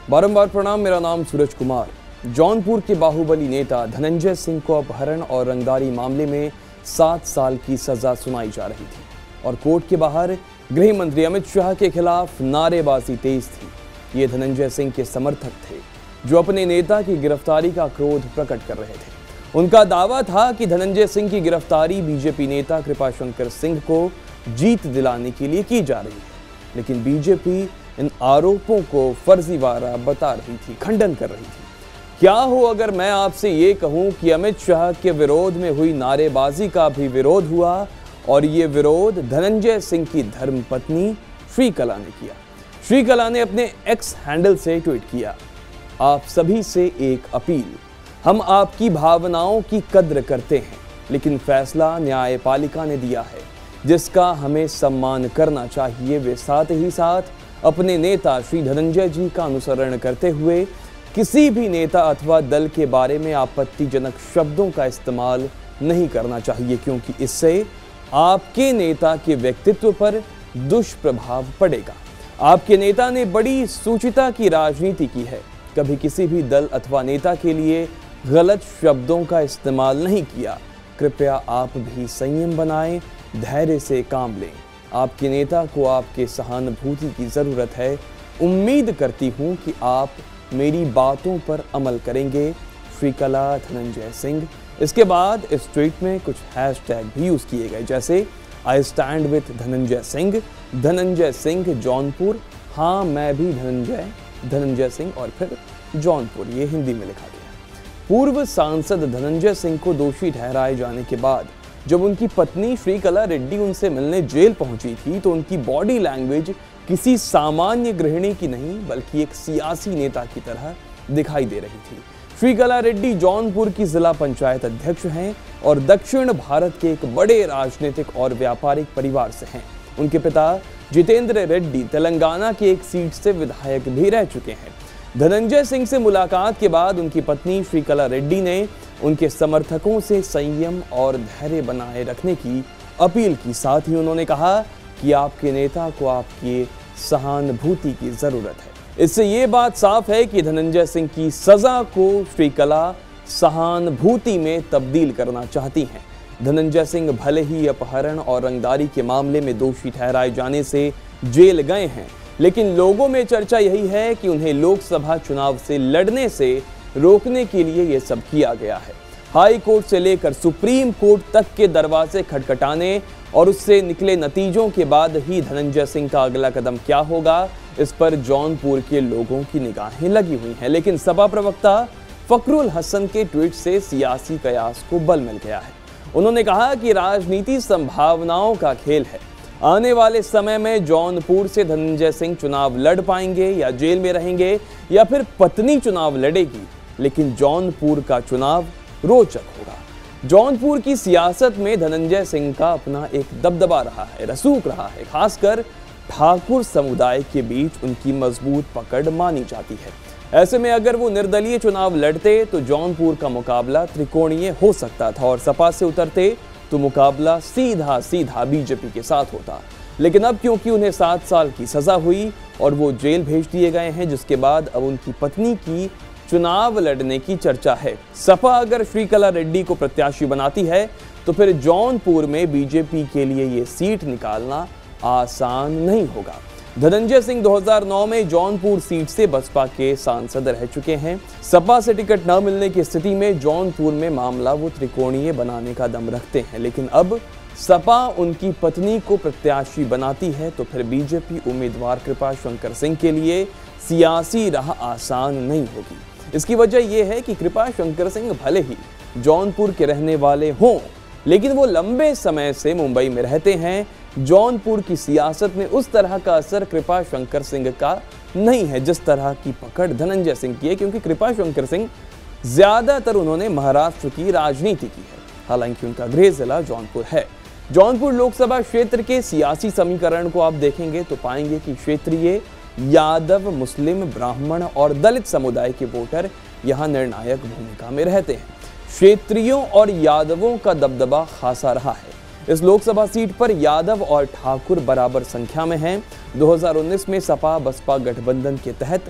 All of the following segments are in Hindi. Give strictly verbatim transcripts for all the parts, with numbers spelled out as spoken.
बारंबार प्रणाम। मेरा नाम सूरज कुमार। जौनपुर के बाहुबली नेता धनंजय सिंह को अपहरण और रंगदारी मामले में सात साल की सजा सुनाई जा रही थी और कोर्ट के बाहर गृह मंत्री अमित शाह के खिलाफ नारेबाजी तेज थी। ये धनंजय सिंह के समर्थक थे जो अपने नेता की गिरफ्तारी का क्रोध प्रकट कर रहे थे। उनका दावा था कि धनंजय सिंह की गिरफ्तारी बीजेपी नेता कृपाशंकर सिंह को जीत दिलाने के लिए की जा रही है, लेकिन बीजेपी इन आरोपों को फर्जीवाड़ा बता रही थी, खंडन कर रही थी। क्या हो अगर मैं आपसे ये कहूं कि अमित शाह के विरोध में हुई नारेबाजी का भी विरोध हुआ और ये विरोध धनंजय सिंह की धर्मपत्नी श्रीकला ने किया। श्रीकला ने अपने एक्स हैंडल से ट्वीट किया, आप सभी से एक अपील, हम आपकी भावनाओं की कद्र करते हैं, लेकिन फैसला न्यायपालिका ने दिया है जिसका हमें सम्मान करना चाहिए। वे साथ ही साथ अपने नेता श्री धनंजय जी का अनुसरण करते हुए किसी भी नेता अथवा दल के बारे में आपत्तिजनक शब्दों का इस्तेमाल नहीं करना चाहिए, क्योंकि इससे आपके नेता के व्यक्तित्व पर दुष्प्रभाव पड़ेगा। आपके नेता ने बड़ी सूचिता की राजनीति की है, कभी किसी भी दल अथवा नेता के लिए गलत शब्दों का इस्तेमाल नहीं किया। कृपया आप भी संयम बनाएं, धैर्य से काम लें। आपके नेता को आपके सहानुभूति की ज़रूरत है। उम्मीद करती हूं कि आप मेरी बातों पर अमल करेंगे। श्रीकला धनंजय सिंह। इसके बाद इस ट्वीट में कुछ हैशटैग भी यूज़ किए गए, जैसे I stand with Dhananjay Singh, Dhananjay Singh Jaunpur, हाँ मैं भी धनंजय धनंजय सिंह और फिर जौनपुर, ये हिंदी में लिखा गया। पूर्व सांसद धनंजय सिंह को दोषी ठहराए जाने के बाद जब उनकी पत्नी श्रीकला रेड्डी उनसे मिलने जेल पहुंची थी तो उनकी बॉडी लैंग्वेज किसी सामान्य गृहिणी की नहीं बल्कि एक सियासी नेता की तरह दिखाई दे रही थी। श्रीकला रेड्डी जौनपुर की जिला पंचायत अध्यक्ष हैं और दक्षिण भारत के एक बड़े राजनीतिक और व्यापारिक परिवार से हैं। उनके पिता जितेंद्र रेड्डी तेलंगाना की एक सीट से विधायक भी रह चुके हैं। धनंजय सिंह से मुलाकात के बाद उनकी पत्नी श्रीकला रेड्डी ने उनके समर्थकों से संयम और धैर्य बनाए रखने की अपील की। साथ ही उन्होंने कहा कि आपके नेता को आपकी सहानुभूति की जरूरत है। इससे ये बात साफ है कि धनंजय सिंह की सजा को श्रीकला सहानुभूति में तब्दील करना चाहती हैं। धनंजय सिंह भले ही अपहरण और रंगदारी के मामले में दोषी ठहराए जाने से जेल गए हैं, लेकिन लोगों में चर्चा यही है कि उन्हें लोकसभा चुनाव से लड़ने से रोकने के लिए यह सब किया गया है। हाई कोर्ट से लेकर सुप्रीम कोर्ट तक के दरवाजे खटखटाने और उससे निकले नतीजों के बाद ही धनंजय सिंह का अगला कदम क्या होगा, इस पर जौनपुर के लोगों की निगाहें लगी हुई हैं। लेकिन सपा प्रवक्ता फखरुल हसन के ट्वीट से सियासी कयास को बल मिल गया है। उन्होंने कहा कि राजनीति संभावनाओं का खेल है। आने वाले समय में जौनपुर से धनंजय सिंह चुनाव लड़ पाएंगे या जेल में रहेंगे या फिर पत्नी चुनाव लड़ेगी, लेकिन जौनपुर का चुनाव रोचक होगा। जौनपुर की सियासत में धनंजय सिंह का अपना एक दबदबा रहा है, रसूख रहा है। खासकर ठाकुर समुदाय के बीच उनकी मजबूत पकड़ मानी जाती है। ऐसे में अगर वो निर्दलीय चुनाव लड़ते तो जौनपुर का मुकाबला त्रिकोणीय हो सकता था और सपा से उतरते तो मुकाबला सीधा सीधा बीजेपी के साथ होता। लेकिन अब क्योंकि उन्हें सात साल की सजा हुई और वो जेल भेज दिए गए हैं, जिसके बाद अब उनकी पत्नी की चुनाव लड़ने की चर्चा है। सपा अगर श्रीकला रेड्डी को प्रत्याशी बनाती है तो फिर जौनपुर में बीजेपी के लिए ये सीट निकालना आसान नहीं होगा। धनंजय सिंह दो हज़ार नौ में जौनपुर सीट से बसपा के सांसद रह चुके हैं। सपा से टिकट न मिलने की स्थिति में जौनपुर में मामला वो त्रिकोणीय बनाने का दम रखते हैं, लेकिन अब सपा उनकी पत्नी को प्रत्याशी बनाती है तो फिर बीजेपी उम्मीदवार कृपाशंकर सिंह के लिए सियासी राह आसान नहीं होगी। इसकी वजह यह है कि कृपाशंकर सिंह भले ही जौनपुर के रहने वाले हों, लेकिन वो लंबे समय से मुंबई में रहते हैं। जौनपुर की सियासत में उस तरह का असर कृपाशंकर सिंह का नहीं है जिस तरह की पकड़ धनंजय सिंह की है, क्योंकि कृपाशंकर सिंह ज्यादातर उन्होंने महाराष्ट्र की राजनीति की है, हालांकि उनका गृह जिला जौनपुर है। जौनपुर लोकसभा क्षेत्र के सियासी समीकरण को आप देखेंगे तो पाएंगे कि क्षेत्रीय यादव, मुस्लिम, ब्राह्मण और दलित समुदाय के वोटर यहां निर्णायक भूमिका में रहते हैं। क्षेत्रीयों और यादवों का दबदबा खासा रहा है। इस लोकसभा सीट पर यादव और ठाकुर बराबर संख्या में हैं। दो हज़ार उन्नीस में सपा बसपा गठबंधन के तहत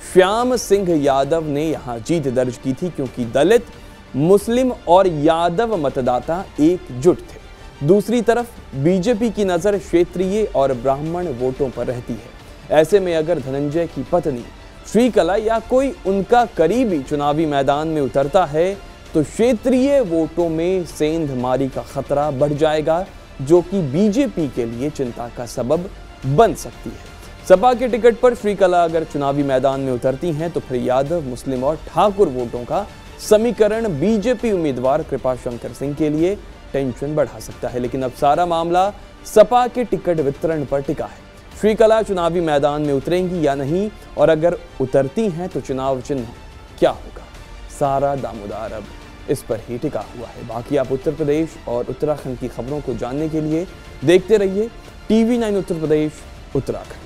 श्याम सिंह यादव ने यहां जीत दर्ज की थी, क्योंकि दलित, मुस्लिम और यादव मतदाता एकजुट थे। दूसरी तरफ बीजेपी की नजर क्षेत्रीय और ब्राह्मण वोटों पर रहती है। ऐसे में अगर धनंजय की पत्नी श्रीकला या कोई उनका करीबी चुनावी मैदान में उतरता है तो क्षेत्रीय वोटों में सेंधमारी का खतरा बढ़ जाएगा, जो कि बीजेपी के लिए चिंता का सबब बन सकती है। सपा के टिकट पर श्रीकला अगर चुनावी मैदान में उतरती हैं तो फिर यादव, मुस्लिम और ठाकुर वोटों का समीकरण बीजेपी उम्मीदवार कृपाशंकर सिंह के लिए टेंशन बढ़ा सकता है। लेकिन अब सारा मामला सपा के टिकट वितरण पर टिका है। श्रीकला चुनावी मैदान में उतरेंगी या नहीं, और अगर उतरती हैं तो चुनाव चिन्ह क्या होगा, सारा दामोदार अब इस पर ही टिका हुआ है। बाकी आप उत्तर प्रदेश और उत्तराखंड की खबरों को जानने के लिए देखते रहिए टीवी नाइन उत्तर प्रदेश उत्तराखंड।